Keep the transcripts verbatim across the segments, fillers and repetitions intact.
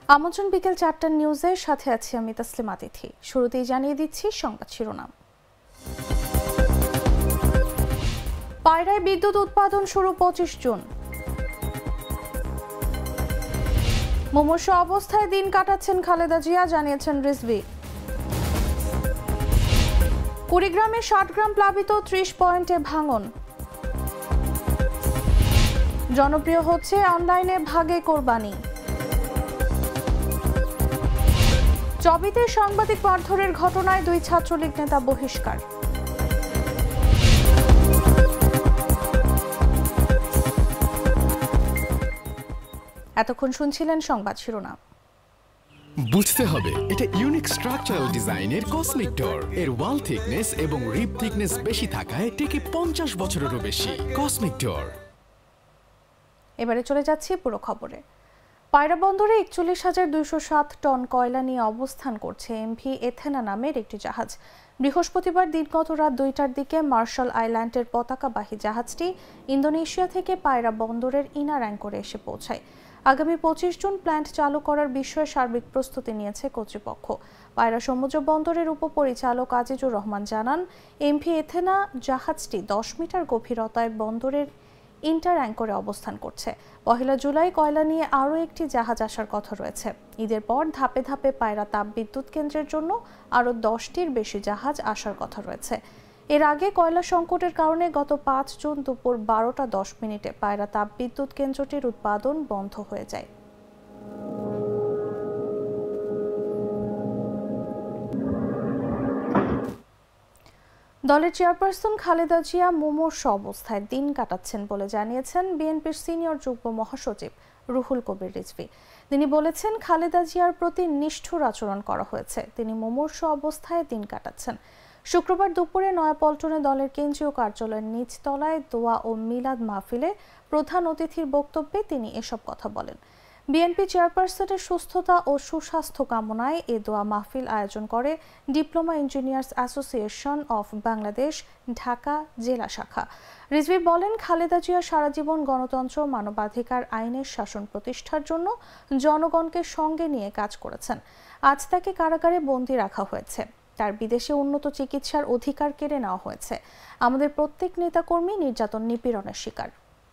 আমন্ত্রণ বিকেল চারটার নিউজের সাথে আছি আমি তাসলিমা তিথি। শুরুতেই জানিয়ে দিচ্ছি সংবাদ শিরোনাম। পায়রায় বিদ্যুৎ উৎপাদন শুরু পঁচিশ জুন। মুমূর্ষ অবস্থায় দিন কাটাচ্ছেন খালেদা জিয়া, জানিয়েছেন রিজভী। কুড়িগ্রামে ষাট গ্রাম প্লাবিত, ত্রিশ পয়েন্টে ভাঙন। জনপ্রিয় হচ্ছে অনলাইনে ভাগে কোরবানি। চবিতে সাংবাদিক মারধরের ঘটনায় দুই ছাত্রলীগ নেতা বহিষ্কার। এতক্ষণ শুনছিলেন সংবাদ শিরোনাম। বুঝতে হবে এটা ইউনিক স্ট্রাকচারাল ডিজাইনের কসমিক ডোর। এর ওয়াল থিকনেস এবং রিব থিকনেস বেশি থাকায় টিকে পঞ্চাশ বছরেরও বেশি। Cosmic door. এবারে চলে যাচ্ছি পুরো খবরে। পায়রা বন্দরে একচল্লিশ হাজার দুইশো সাত টন কয়লা নিয়ে অবস্থান করছে এমভি এথেনা নামের একটি জাহাজ। বৃহস্পতিবার দিনগত রাত দুইটার দিকে মার্শাল আইল্যান্ডের পতাকাবাহী জাহাজটি ইন্দোনেশিয়া থেকে পায়রা বন্দরের ইনার অ্যাঙ্করে এসে পৌঁছায়। আগামী পঁচিশ জুন প্ল্যান্ট চালু করার বিষয়ে সার্বিক প্রস্তুতি নিয়েছে কর্তৃপক্ষ। পায়রা সমুদ্র বন্দরের উপপরিচালক আজিজুর রহমান জানান, এমভি এথেনা জাহাজটি দশ মিটার গভীরতায় বন্দরের ইন্টার অ্যাঙ্করে অবস্থান করছে। পহেলা জুলাই কয়লা নিয়ে আরও একটি জাহাজ আসার কথা রয়েছে। ঈদের পর ধাপে ধাপে পায়রা তাপ বিদ্যুৎ কেন্দ্রের জন্য আরও দশটির বেশি জাহাজ আসার কথা রয়েছে। এর আগে কয়লা সংকটের কারণে গত পাঁচ জুন দুপুর বারোটা দশ মিনিটে পায়রা তাপ বিদ্যুৎ কেন্দ্রটির উৎপাদন বন্ধ হয়ে যায়। দলের চেয়ারপারসন খালেদা জিয়া মুমূর্ষ অবস্থায় দিন কাটাচ্ছেন বলে জানিয়েছেন বিএনপির সিনিয়র যুগ্ম মহাসচিব রুহুল কবির রিজভী। তিনি বলেছেন, খালেদা জিয়ার প্রতি নিষ্ঠুর আচরণ করা হয়েছে। তিনি মুমূর্ষ অবস্থায় দিন কাটাচ্ছেন। শুক্রবার দুপুরে নয়াপল্টনে দলের কেন্দ্রীয় কার্যালয়ের নিচতলায় দোয়া ও মিলাদ মাহফিলে প্রধান অতিথির বক্তব্যে তিনি এসব কথা বলেন। বিএনপি চেয়ারপারসনের সুস্থতা ও সুস্বাস্থ্য কামনায় এ দোয়া মাহফিল আয়োজন করে diploma engineers association of Bangladesh Dhaka জেলা শাখা। রিজভী বলেন, খালেদা জিয়া সারা জীবন গণতন্ত্র, মানবাধিকার, আইনের শাসন প্রতিষ্ঠার জন্য জনগণকে সঙ্গে নিয়ে কাজ করেছেন। আজ তাকে কারাগারে বন্দী রাখা হয়েছে। তার বিদেশে উন্নত চিকিৎসার অধিকার কেড়ে নেওয়া হয়েছে। আমাদের প্রত্যেক নেতাকর্মী নির্যাতন, নিপীড়নের শিকার।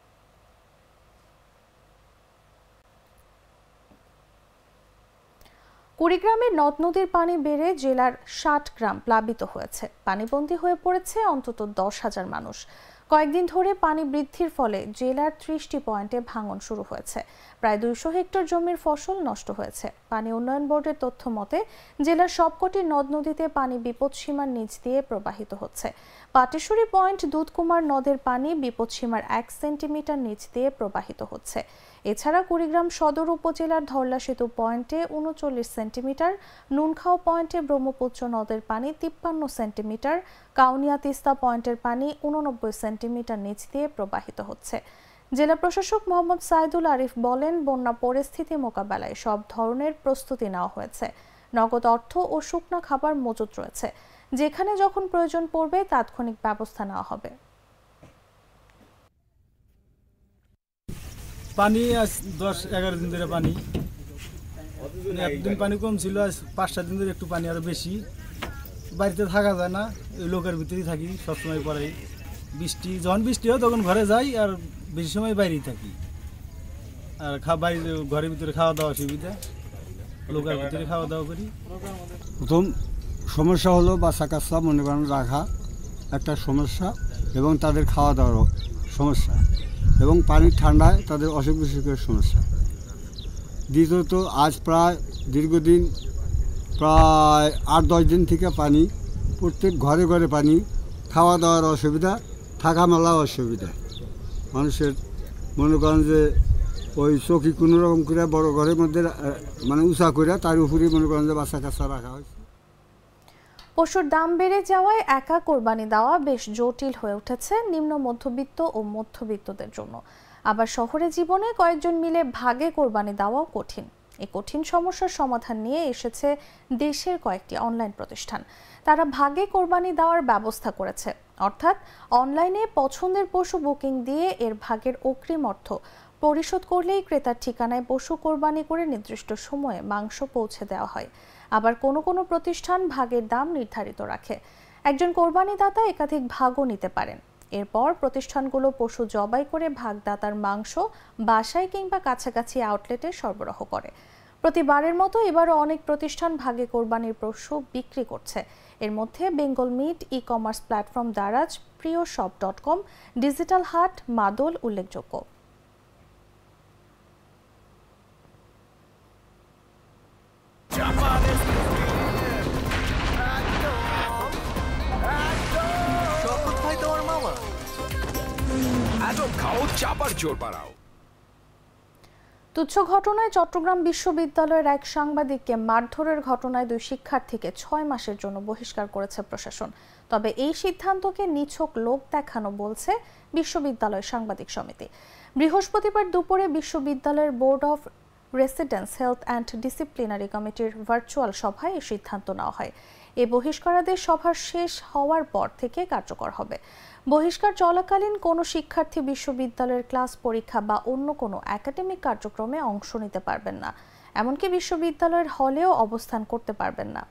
কুড়িগ্রামের নদ নদীর পানি বেড়ে জেলার ষাট গ্রাম প্লাবিত হয়েছে। পানিবন্দী হয়ে পড়েছে অন্তত দশ হাজার মানুষ। কয়েকদিন ধরে পানি বৃদ্ধির ফলে জেলার ত্রিশটি পয়েন্টে ভাঙন শুরু হয়েছে। প্রায় দুইশো হেক্টর জমির ফসল নষ্ট হয়েছে। পানি উন্নয়ন বোর্ডের তথ্য মতে জেলার সবকটি নদ নদীতে পানি বিপদসীমার নিচ দিয়ে প্রবাহিত হচ্ছে। পাটেশ্বরী পয়েন্ট দুধকুমার নদের পানি বিপদসীমার এক সেন্টিমিটার নিচ দিয়ে প্রবাহিত হচ্ছে। এছাড়া কুড়িগ্রাম সদর উপজেলার ধরলা সেতু পয়েন্টে উনচল্লিশ সেন্টিমিটার, নুনখাও পয়েন্টে ব্রহ্মপুত্র নদের পানি তিপ্পান্ন সেন্টিমিটার, কাউনিয়া তিস্তা পয়েন্টের পানি উননব্বই সেন্টিমিটার নিচ দিয়ে প্রবাহিত হচ্ছে। জেলা প্রশাসক মোহাম্মদ সাইদুল আরিফ বলেন, বন্যা পরিস্থিতি মোকাবেলায় সব ধরনের প্রস্তুতি নেওয়া হয়েছে। নগদ অর্থ ও শুকনো খাবার মজুত রয়েছে। যেখানে যখন প্রয়োজন পড়বে তাৎক্ষণিক ব্যবস্থা নেওয়া হবে। পানি আজ দশ এগারো দিন ধরে পানি, একদিন পানি কম ছিল, আজ পাঁচ সাত দিন ধরে একটু পানি আরো বেশি। বাড়িতে থাকা যায় না, ওই লোকের ভিতরেই থাকি সবসময়। পরে বৃষ্টি যখন বৃষ্টি হয় তখন ঘরে যাই, আর বেশি সময় বাইরেই থাকি। আর খা বাড়ি ঘরের ভিতরে খাওয়া দাওয়া অসুবিধা, লোকের ভিতরে খাওয়া দাওয়া করি। প্রথম সমস্যা হলো বাচ্চা কাচ্চা মনে করেন রাখা একটা সমস্যা, এবং তাদের খাওয়া দাওয়ার সমস্যা, এবং পানির ঠান্ডায় তাদের অসুখ বিসুখের সমস্যা। দ্বিতীয়ত আজ প্রায় দীর্ঘদিন প্রায় আট দশ দিন থেকে পানি, প্রত্যেক ঘরে ঘরে পানি, খাওয়া দাওয়ার অসুবিধা, থাকা মেলার অসুবিধা। মানুষের মনে করেন যে ওই চৌকি কোনো রকম করে বড় ঘরের মধ্যে মানে উঁচা করে তার উপরেই মনে করেন যে বাচ্চা কাচ্চা রাখা হয়েছে। পশুর দাম বেড়ে যাওয়ায় একা কোরবানি দেওয়া বেশ জটিল হয়ে উঠেছে নিম্ন মধ্যবিত্ত ও মধ্যবিত্তদের জন্য। আবার শহরে জীবনে কয়েকজন মিলে ভাগে কোরবানি দেওয়াও কঠিন। এই কঠিন সমস্যার সমাধান নিয়ে এসেছে দেশের কয়েকটি অনলাইন প্রতিষ্ঠান। তারা ভাগে কোরবানি দেওয়ার ব্যবস্থা করেছে, অর্থাৎ অনলাইনে পছন্দের পশু বুকিং দিয়ে এর ভাগের অগ্রিম অর্থ পরিশোধ করলেই ক্রেতার ঠিকানায় পশু কোরবানি করে নির্দিষ্ট সময়ে মাংস পৌঁছে দেওয়া হয়। আবার কোনো কোনো প্রতিষ্ঠান ভাগের দাম নির্ধারিত রাখে। একজন কোরবানিদাতা একাধিক ভাগও নিতে পারেন। এরপর প্রতিষ্ঠানগুলো পশু জবাই করে ভাগদাতার মাংস বাসায় কিংবা কাছাকাছি আউটলেটে সরবরাহ করে। প্রতিবারের মতো এবারও অনেক প্রতিষ্ঠান ভাগে কোরবানির পশু বিক্রি করছে। এর মধ্যে Bengal meat, e commerce platform Daraz, Priyo shop dot com, digital হাট, মাদল উল্লেখযোগ্য। তুচ্ছ ঘটনায় চট্টগ্রাম বিশ্ববিদ্যালয়ের এক সাংবাদিককে মারধরের ঘটনায় দুই শিক্ষার্থীকে ছয় মাসের জন্য বহিষ্কার করেছে প্রশাসন। তবে এই সিদ্ধান্তকে নিছক লোক দেখানো বলছে বিশ্ববিদ্যালয় সাংবাদিক সমিতি। বৃহস্পতিবার দুপুরে বিশ্ববিদ্যালয়ের board of residence health and disciplinary কমিটির ভার্চুয়াল সভায় এই সিদ্ধান্ত নেওয়া হয়। এই বহিষ্কারাদেশ সভা শেষ হওয়ার পর থেকে কার্যকর হবে। বহিষ্কার চলাকালীন কোনো শিক্ষার্থী বিশ্ববিদ্যালয়ের ক্লাস, পরীক্ষা বা অন্য কোনো একাডেমিক কার্যক্রমে অংশ নিতে পারবেন না, এমনকি বিশ্ববিদ্যালয়ের হলেও অবস্থান করতে পারবেন না।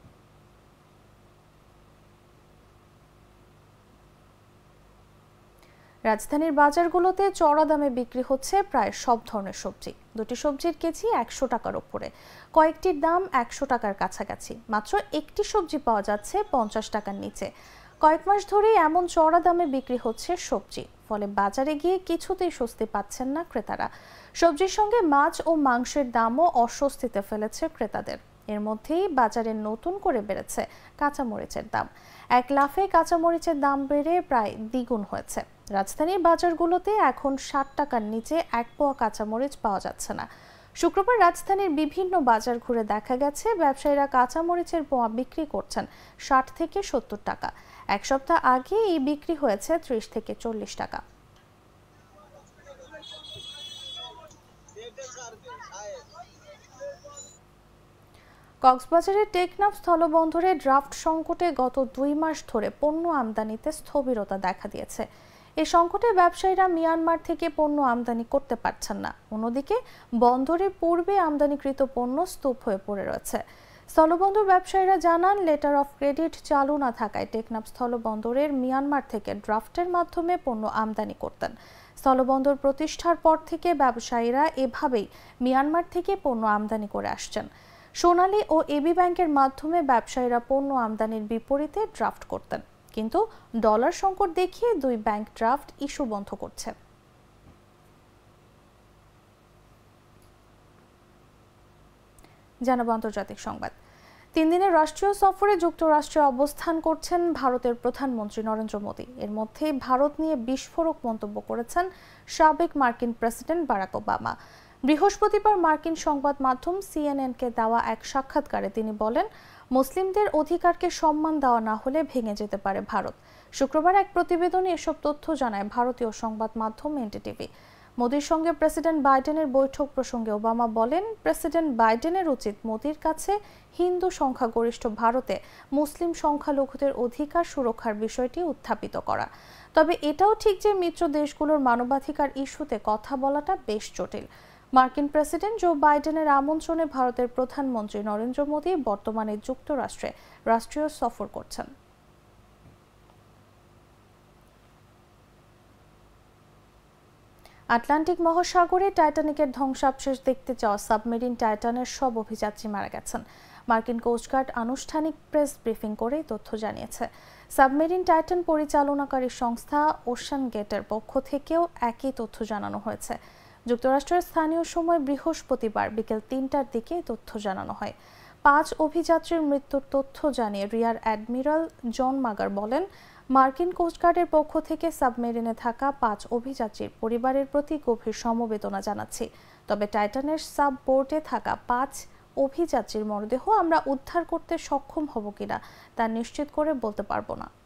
রাজধানীর বাজারগুলোতে চড়া দামে বিক্রি হচ্ছে প্রায় সব ধরনের সবজি। দুটি সবজির কেজি একশো টাকার উপরে, কয়েকটির দাম একশো টাকার কাছাকাছি। মাত্র একটি সবজি পাওয়া যাচ্ছে পঞ্চাশ টাকার নিচে। কয়েক মাস ধরেই এমন চড়া দামে বিক্রি হচ্ছে সবজি, ফলে বাজারে গিয়ে কিছুতেই স্বস্তি পাচ্ছেন না ক্রেতারা। সবজির সঙ্গে মাছ ও মাংসের দামও অস্বস্তিতে ফেলেছে ক্রেতাদের। এর মধ্যেই বাজারে নতুন করে বেড়েছে কাঁচামরিচের দাম। এক লাফে কাঁচামরিচের দাম বেড়ে প্রায় দ্বিগুণ হয়েছে। রাজধানীর বাজারগুলোতে এখন ষাট টাকার নিচে এক পোয়া কাঁচামরিচ পাওয়া যাচ্ছে না। শুক্রবার রাজধানীর বিভিন্ন বাজার ঘুরে দেখা গেছে ব্যবসায়ীরা কাঁচামরিচের পোয়া বিক্রি করছেন ষাট থেকে সত্তর টাকা। এক সপ্তাহ আগে এই বিক্রি হয়েছে ত্রিশ থেকে চল্লিশ টাকা। কক্সবাজারের টেকনাফ স্থলবন্দরে ড্রাফট সংকটে গত দুই মাস ধরে পণ্য আমদানিতে স্থবিরতা দেখা দিয়েছে। এই সংকটে ব্যবসায়ীরা মিয়ানমার থেকে পণ্য আমদানি করতে পারছেন না। অন্যদিকে বন্দরে পূর্বে আমদানিকৃত পণ্য স্তূপ হয়ে পড়ে রয়েছে। স্থলবন্দর ব্যবসায়ীরা জানান, লেটার অফ ক্রেডিট চালু না থাকায় টেকনাফ স্থলবন্দরের মিয়ানমার থেকে ড্রাফটের মাধ্যমে পণ্য আমদানি করতেন। স্থলবন্দর প্রতিষ্ঠার পর থেকে ব্যবসায়ীরা এভাবেই মিয়ানমার থেকে পণ্য আমদানি করে আসছেন। সোনালী ও এবি ব্যাংকের মাধ্যমে ব্যবসায়ীরা পণ্য আমদানির বিপরীতে ড্রাফট করতেন, কিন্তু ডলার সংকট দেখিয়ে দুই ব্যাংক ড্রাফট ইস্যু বন্ধ করছে। জানাবো আন্তর্জাতিক সংবাদ। তিন দিনের রাষ্ট্রীয় সফরে যুক্তরাষ্ট্রে অবস্থান করছেন ভারতের প্রধানমন্ত্রী নরেন্দ্র মোদী। এর মধ্যে ভারত নিয়ে বিস্ফোরক মন্তব্য করেছেন সাবেক মার্কিন প্রেসিডেন্ট বারাক ওবামা। বৃহস্পতিবার মার্কিন সংবাদ মাধ্যম সিএনএনকে দেওয়া এক সাক্ষাৎকারে তিনি বলেন, মুসলিমদের অধিকারকে সম্মান দেওয়া না হলে ভেঙে যেতে পারে ভারত। শুক্রবার এক প্রতিবেদনে এসব তথ্য জানায় ভারতীয় সংবাদ মাধ্যম এনডিটিভি। মোদির সঙ্গে প্রেসিডেন্ট বাইডেনের বৈঠক প্রসঙ্গে ওবামা বলেন, প্রেসিডেন্ট বাইডেনের উচিত মোদির কাছে হিন্দু সংখ্যাগরিষ্ঠ ভারতে মুসলিম সংখ্যালঘুদের অধিকার সুরক্ষার বিষয়টি উত্থাপিত করা। তবে এটাও ঠিক যে মিত্র দেশগুলোর মানবাধিকার ইস্যুতে কথা বলাটা বেশ জটিল। মার্কিন প্রেসিডেন্ট জো বাইডেনের আমন্ত্রণে ভারতের প্রধানমন্ত্রী নরেন্দ্র মোদী বর্তমানে যুক্তরাষ্ট্রে রাষ্ট্রীয় সফর করছেন। আটলান্টিক মহাসাগরে টাইটানিকের ধ্বংসাবশেষ দেখতে যাওয়া সাবমেরিন টাইটানের সব অভিযাত্রী মারা গেছেন। মার্কিন কোস্টগার্ড আনুষ্ঠানিক প্রেস ব্রিফিং করে তথ্য জানিয়েছে। সাবমেরিন টাইটান পরিচালনাকারী সংস্থা ওশান গেটের পক্ষ থেকেও একই তথ্য জানানো হয়েছে। যুক্তরাষ্ট্রের স্থানীয় সময় বৃহস্পতিবার বিকেল তিনটার দিকে তথ্য জানানো হয়। পাঁচ অভিযাত্রীর মৃত্যুর তথ্য জানিয়ে রিয়ার অ্যাডমিরাল জন মাগার বলেন, মার্কিন কোস্টগার্ডের পক্ষ থেকে সাবমেরিনে থাকা পাঁচ অভিযাত্রীর পরিবারের প্রতি গভীর সমবেদনা জানাচ্ছি। তবে টাইটানের সাব বোর্ডে থাকা পাঁচ অভিযাত্রীর মরদেহ আমরা উদ্ধার করতে সক্ষম হব কিনা তা নিশ্চিত করে বলতে পারবো না।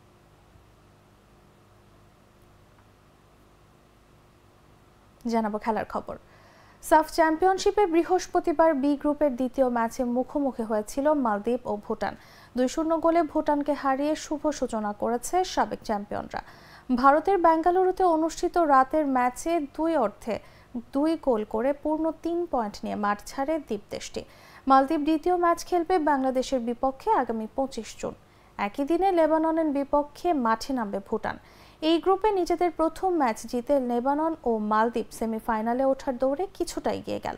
জানাবো খেলার খবর। সাফ চ্যাম্পিয়নশিপে বৃহস্পতিবার বি গ্রুপের দ্বিতীয় ম্যাচে মুখোমুখি হয়েছিল মালদ্বীপ ও ভুটান। দুই শূন্য গোলে ভুটানকে হারিয়ে শুভ সূচনা করেছে সাবেক চ্যাম্পিয়নরা। ভারতের বেঙ্গালুরুতে অনুষ্ঠিত রাতের ম্যাচে দুই অর্থে দুই গোল করে পূর্ণ তিন পয়েন্ট নিয়ে মাঠ ছাড়ে দ্বীপ দেশটি। মালদ্বীপ দ্বিতীয় ম্যাচ খেলবে বাংলাদেশের বিপক্ষে আগামী পঁচিশ জুন। একই দিনে লেবাননের বিপক্ষে মাঠে নামবে ভুটান। এই গ্রুপে নিজেদের প্রথম ম্যাচ জিতে লেবানন ও মালদ্বীপ সেমিফাইনালে ওঠার দৌড়ে কিছুটা এগিয়ে গেল।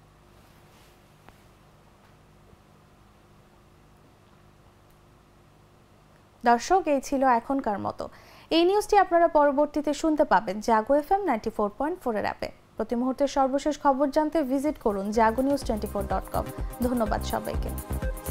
দর্শক, এই ছিল এখনকার মতো। এই নিউজটি আপনারা পরবর্তীতে শুনতে পাবেন Jago F M ninety four point four এর অ্যাপে। প্রতি মুহূর্তের সর্বশেষ খবর জানতে ভিজিট করুন Jago news twenty four dot com. ধন্যবাদ সবাইকে।